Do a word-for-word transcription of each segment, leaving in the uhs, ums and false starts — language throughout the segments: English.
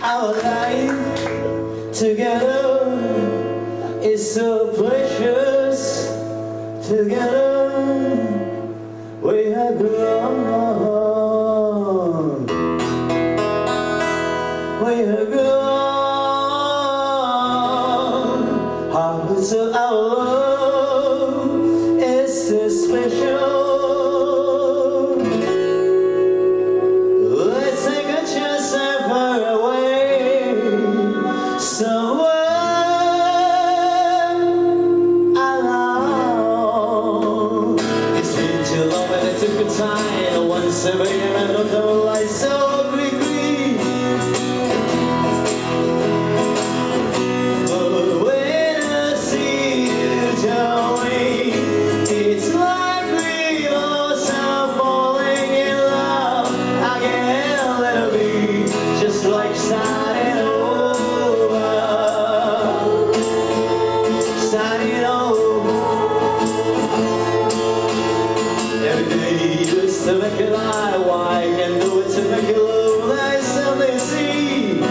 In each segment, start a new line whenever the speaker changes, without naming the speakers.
Our life together is so precious. Together we have grown. We have grown. How so our love is so special. Let's take a chance and far away somewhere alone. It's been too long and it took a time. Once a year and not our life so quickly. But when I see you, darling, it's like we both are falling in love again a little bit, just like starting over, starting over. Every day used to make it lie, why I can do it to make it look like something see.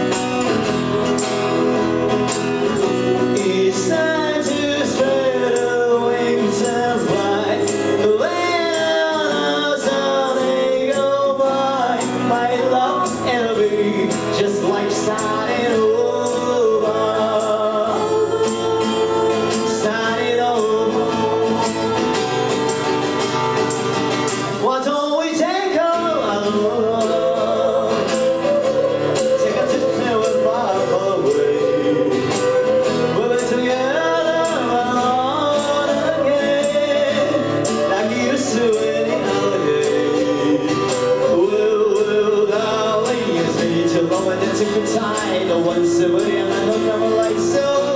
It's time to spread the wings and fly. When all something go by, my love it'll be just like starting over, starting over. Why don't we take a look, take a trip and far away. We'll be together alone again, like you used to any other day. Well, well, darling, it's been too long and it took a time. No one's to believe and I don't come like so.